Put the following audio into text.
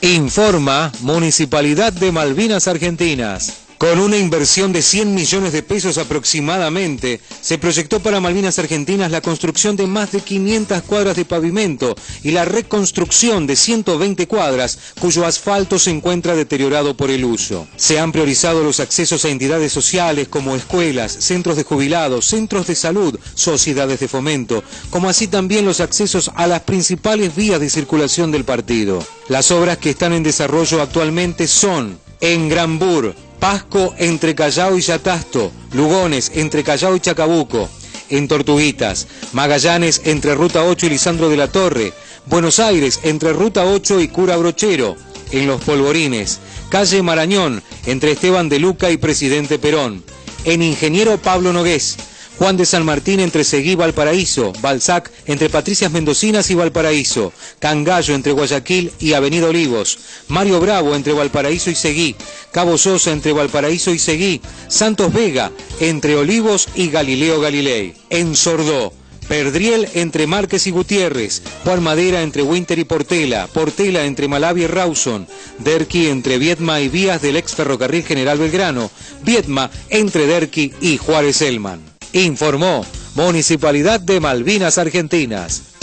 Informa Municipalidad de Malvinas Argentinas. Con una inversión de 100 millones de pesos aproximadamente, se proyectó para Malvinas Argentinas la construcción de más de 500 cuadras de pavimento y la reconstrucción de 120 cuadras cuyo asfalto se encuentra deteriorado por el uso. Se han priorizado los accesos a entidades sociales como escuelas, centros de jubilados, centros de salud, sociedades de fomento, como así también los accesos a las principales vías de circulación del partido. Las obras que están en desarrollo actualmente son en Granbur, Pasco entre Callao y Yatasto, Lugones entre Callao y Chacabuco, en Tortuguitas, Magallanes entre Ruta 8 y Lisandro de la Torre, Buenos Aires entre Ruta 8 y Cura Brochero, en Los Polvorines, calle Marañón entre Esteban de Luca y Presidente Perón, en Ingeniero Pablo Nogués, Juan de San Martín entre Seguí y Valparaíso, Balzac entre Patricias Mendocinas y Valparaíso, Cangallo entre Guayaquil y Avenida Olivos, Mario Bravo entre Valparaíso y Seguí, Cabo Sosa entre Valparaíso y Seguí, Santos Vega entre Olivos y Galileo Galilei. En Sordó, Perdriel entre Márquez y Gutiérrez, Juan Madera entre Winter y Portela, Portela entre Malavi y Rawson, Derqui entre Viedma y vías del ex ferrocarril General Belgrano, Viedma entre Derqui y Juárez Elman. Informó Municipalidad de Malvinas Argentinas.